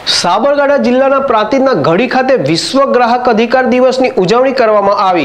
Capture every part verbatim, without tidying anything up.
સાબરકાંઠા જિલ્લાના પ્રાંતિજના ઘડી ખાતે વિશ્વ ગ્રાહક અધિકાર દિવસની ઉજવણી કરવામાં આવી।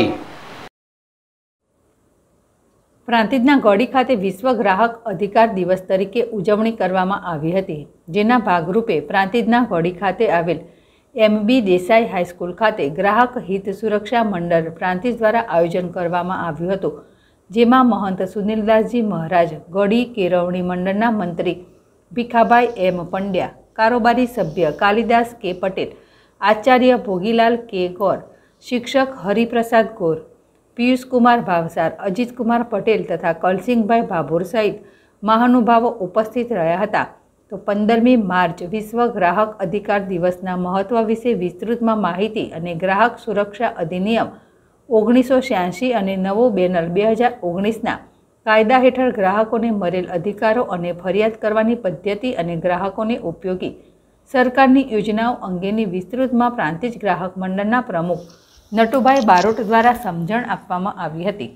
પ્રાંતિજના ઘડી ખાતે વિશ્વ ગ્રાહક અધિકાર દિવસ તરીકે ઉજવણી કરવામાં આવી હતી, જેના ભાગરૂપે પ્રાંતિજના ઘડી ખાતે આવેલ એમ બી દેસાઈ હાઈસ્કૂલ ખાતે ગ્રાહક હિત સુરક્ષા મંડળ પ્રાંતિજ દ્વારા આયોજન કરવામાં આવ્યું હતું, જેમાં મહંત સુનિલદાસજી મહારાજ, ઘડી કેળવણી મંડળના મંત્રી ભીખાભાઈ એમ પંડ્યા, કારોબારી સભ્ય કાલિદાસ કે પટેલ, આચાર્ય ભોગીલાલ કે ગોર, શિક્ષક હરિપ્રસાદ ગોર, પિયુષકુમાર ભાવસાર, અજીતકુમાર પટેલ તથા કલસિંહભાઈ ભાભોર સહિત મહાનુભાવો ઉપસ્થિત રહ્યા હતા। તો પંદરમી માર્ચ વિશ્વ ગ્રાહક અધિકાર દિવસના મહત્વ વિશે વિસ્તૃતમાં માહિતી અને ગ્રાહક સુરક્ષા અધિનિયમ ઓગણીસો છ્યાસી અને નવો બેનલ બે હજાર ઓગણીસના કાયદા હેઠળ ગ્રાહકોને મળેલ અધિકારો અને ફરિયાદ કરવાની પદ્ધતિ અને ગ્રાહકોને ઉપયોગી સરકારની યોજનાઓ અંગેની વિસ્તૃતમાં પ્રાંતિજ ગ્રાહક મંડળના પ્રમુખ નટુભાઈ બારોટ દ્વારા સમજણ આપવામાં આવી હતી।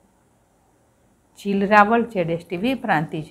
જીલ રાવલ, જેડેશ TV, Prantij.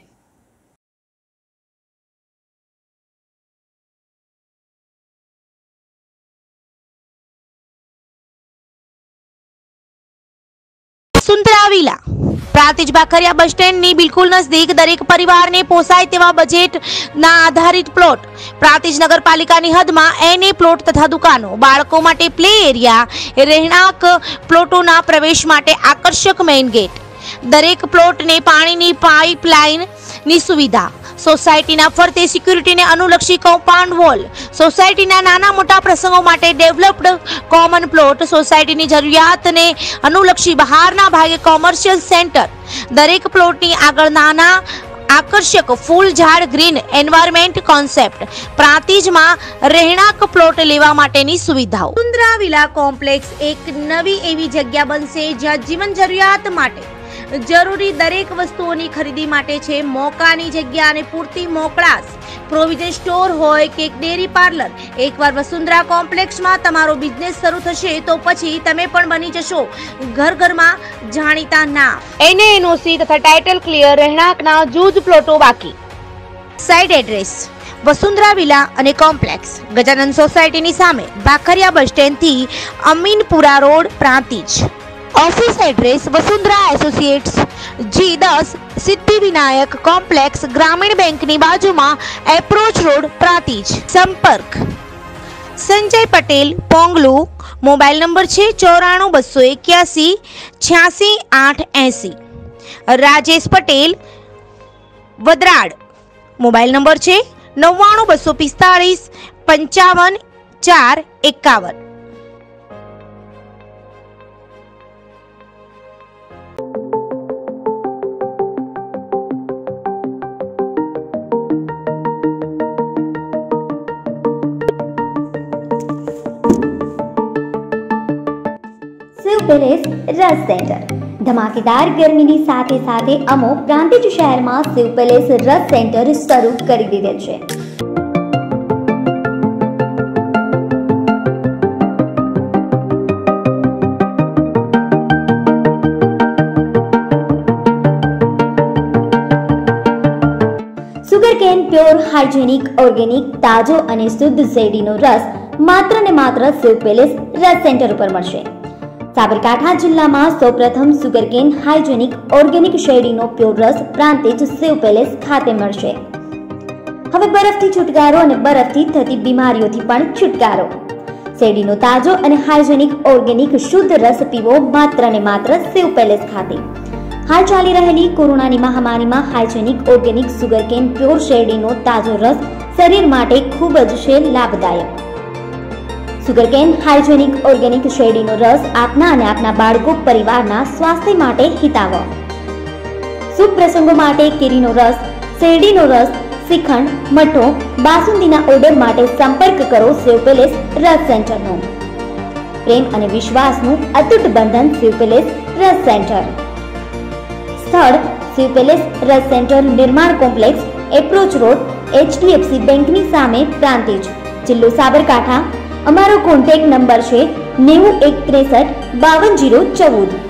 Vasundhara villa Prantij Bakhariya bus stand नी बिल्कुल नजदीक दरेक परिवार ने पोसाय तेवा बजेट ना आधारित प्लॉट प्रांतिज नगरपालिका ની હદમાં એને પ્લોટ તથા દુકાનો, બાળકો માટે પ્લે એરિયા, રહેણાંક પ્લોટોના પ્રવેશ માટે આકર્ષક મેઇન ગેટ, દરેક પ્લોટને પાણીની પાઇપલાઇન ની સુવિધા, સોસાયટીના ફરતે સિક્યુરિટીને અનુલક્ષી કમ્પાઉન્ડ વોલ, સોસાયટીના નાના મોટા પ્રસંગો માટે ડેવલપ્ડ કોમન પ્લોટ, સોસાયટીની જરૂરિયાતને અનુલક્ષી બહારના ભાગે કોમર્શિયલ સેન્ટર, દરેક પ્લોટની આગળ નાના આકર્ષક ફૂલ ઝાડ ગ્રીન એન્વાયરમેન્ટ કોન્સેપ્ટ, પ્રાંતિજમાં રહેણાંક પ્લોટ લેવા માટેની સુવિધાઓ। વસુંધરા વિલા કોમ્પ્લેક્સ એક નવી એવી જગ્યા બનશે જ્યાં જીવન જરૂરિયાત માટે જરૂરી દરેક વસ્તુઓની ખરીદી માટે છે મોકાની જગ્યા અને પૂરતી મોકળાશ, પ્રોવિઝન સ્ટોર હોય કે ડેરી પાર્લર। એકવાર વસુંધરા કોમ્પ્લેક્સમાં તમારો બિઝનેસ શરૂ થશે તો પછી તમે પણ બની જશો ઘર ઘરમાં જાણીતા નામ। એને એનઓસી તથા ટાઇટલ ક્લિયર રહેણાંકના જૂજ પ્લોટો બાકી। સાઇટ એડ્રેસ વસુંધરા વિલા અને કોમ્પ્લેક્સ, ગજાનંદ સોસાયટીની સામે, બાખરિયા બસ સ્ટેન્ડથી Aminpura road, Prantij. Office address Vasundhara associates G दस सिद्धि विनायक कॉम्प्लेक्स, ग्रामीण बैंक ની બાજુમાં, એપ્રોચ રોડ, પ્રાંતિજ। સંપર્ક સંજય પટેલ, પોંગલુ, મોબાઈલ નંબર છે ચોરાણું બસો એક્યાસી છ્યાસી આઠ એસી। રાજેશ પટેલ, વદરાડ, મોબાઈલ નંબર છે નવ્વાણું બસો પિસ્તાળીસ પંચાવન ચાર એકાવન। शिव पैलेस रस सेंटर धमाकेदार गर्मीनी साथे साथे अमो प्रांतिज शहરમાં शिव पैलेस रस सेंटर શરૂ કરી દીધેલ છે। સુગરકેન પ્યોર હાઇજેનિક ઓર્ગેનિક તાજો અને શુદ્ધ શેરડીનો રસ માત્ર ને માત્ર શિવ પેલેસ રસ સેન્ટર ઉપર મળશે। સાબરકાંઠા જિલ્લામાં સૌપ્રથમ સુગરકેન હાઇજેનિક ઓર્ગેનિક શેરડીનો પ્યોર રસ પ્રાંતિજ શિવ પેલેસ ખાતે મળશે। હવે બરફથી છુટકારો અને બરફથી થતી બીમારીઓથી પણ છુટકારો। શેરડીનો તાજો અને હાઇજેનિક ઓર્ગેનિક શુદ્ધ રસ પીવો માત્ર ને માત્ર શિવ પેલેસ ખાતે। હાલ ચાલી રહેલી કોરોનાની મહામારીમાં હાઇજેનિક ઓર્ગેનિક સુગરકેન પ્યોર શેરડીનો તાજો રસ શરીર માટે ખૂબ જ છે લાભદાયક। સુગરકેન હાઇજેનિક ઓર્ગેનિક શેરડીનો રસ આપના અને આપના બાળકો પરિવારના સ્વાસ્થ્ય માટે હિતાવહ। શુભ પ્રસંગો માટે કેરીનો રસ, શેરડીનો રસ, શ્રીખંડ, મઠો, બાસુંદીના ઓર્ડર માટે સંપર્ક કરો શિવ પેલેસ રસ સેન્ટરનો। પ્રેમ અને વિશ્વાસનું અતૂટ બંધન શિવ પેલેસ રસ સેન્ટર। સ્થળ શિવ પેલેસ રસ centre, Nirman complex, approach road, HDFC બેંકની સામે, પ્રાંતિજ, જિલ્લો સાબરકાંઠા। અમારો કોન્ટેક્ટ નંબર છે નેવું એક ત્રેસઠ બાવન જીરો ચૌદ।